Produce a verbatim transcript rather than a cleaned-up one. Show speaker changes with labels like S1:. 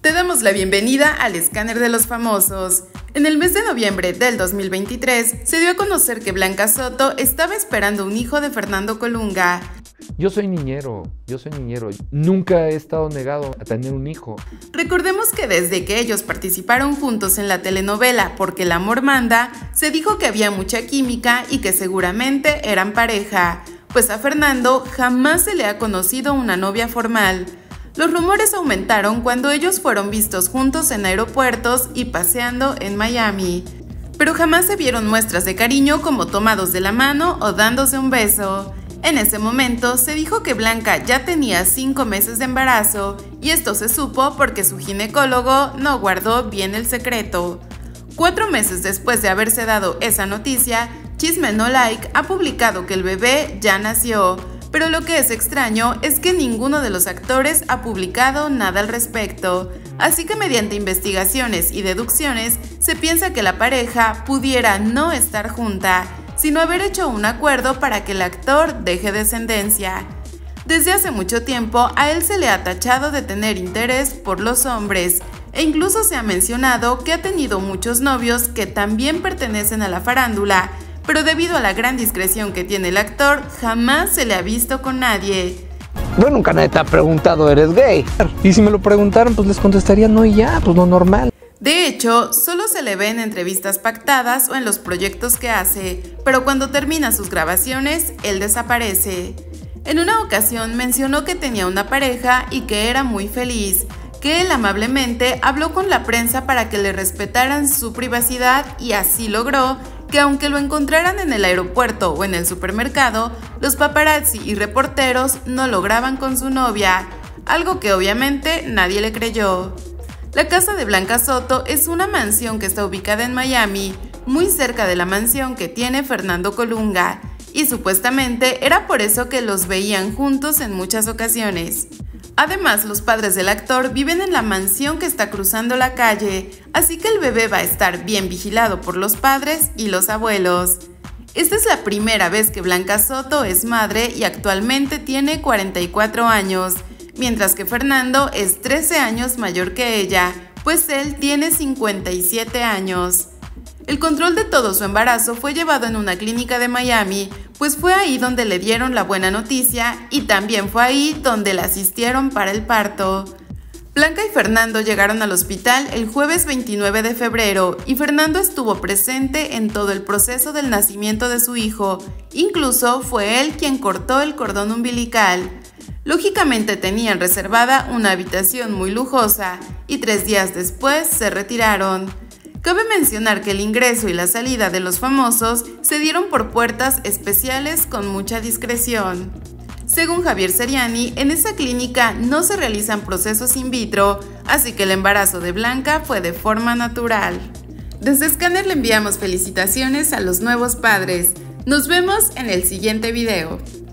S1: Te damos la bienvenida al escáner de los famosos. En el mes de noviembre del dos mil veintitrés se dio a conocer que Blanca Soto estaba esperando un hijo de Fernando Colunga.
S2: Yo soy niñero, yo soy niñero. Nunca he estado negado a tener un hijo.
S1: Recordemos que desde que ellos participaron juntos en la telenovela Porque el amor manda, se dijo que había mucha química y que seguramente eran pareja, pues a Fernando jamás se le ha conocido una novia formal. Los rumores aumentaron cuando ellos fueron vistos juntos en aeropuertos y paseando en Miami, pero jamás se vieron muestras de cariño como tomados de la mano o dándose un beso. En ese momento se dijo que Blanca ya tenía cinco meses de embarazo y esto se supo porque su ginecólogo no guardó bien el secreto. Cuatro meses después de haberse dado esa noticia, Chisme No Like ha publicado que el bebé ya nació, pero lo que es extraño es que ninguno de los actores ha publicado nada al respecto, así que mediante investigaciones y deducciones se piensa que la pareja pudiera no estar junta, sino haber hecho un acuerdo para que el actor deje descendencia. Desde hace mucho tiempo a él se le ha tachado de tener interés por los hombres, e incluso se ha mencionado que ha tenido muchos novios que también pertenecen a la farándula, pero debido a la gran discreción que tiene el actor, jamás se le ha visto con nadie.
S3: Bueno, nunca nadie te ha preguntado, ¿eres gay?
S2: Y si me lo preguntaran, pues les contestaría no y ya, pues lo normal.
S1: De hecho, solo se le ve en entrevistas pactadas o en los proyectos que hace, pero cuando termina sus grabaciones, él desaparece. En una ocasión mencionó que tenía una pareja y que era muy feliz, que él amablemente habló con la prensa para que le respetaran su privacidad y así logró que aunque lo encontraran en el aeropuerto o en el supermercado, los paparazzi y reporteros no lograban con su novia, algo que obviamente nadie le creyó. La casa de Blanca Soto es una mansión que está ubicada en Miami, muy cerca de la mansión que tiene Fernando Colunga, y supuestamente era por eso que los veían juntos en muchas ocasiones. Además, los padres del actor viven en la mansión que está cruzando la calle, así que el bebé va a estar bien vigilado por los padres y los abuelos. Esta es la primera vez que Blanca Soto es madre y actualmente tiene cuarenta y cuatro años, mientras que Fernando es trece años mayor que ella, pues él tiene cincuenta y siete años. El control de todo su embarazo fue llevado en una clínica de Miami, pues fue ahí donde le dieron la buena noticia y también fue ahí donde la asistieron para el parto. Blanca y Fernando llegaron al hospital el jueves veintinueve de febrero y Fernando estuvo presente en todo el proceso del nacimiento de su hijo, incluso fue él quien cortó el cordón umbilical. Lógicamente tenían reservada una habitación muy lujosa y tres días después se retiraron. Cabe mencionar que el ingreso y la salida de los famosos se dieron por puertas especiales con mucha discreción. Según Javier Seriani, en esa clínica no se realizan procesos in vitro, así que el embarazo de Blanca fue de forma natural. Desde Scanner le enviamos felicitaciones a los nuevos padres. Nos vemos en el siguiente video.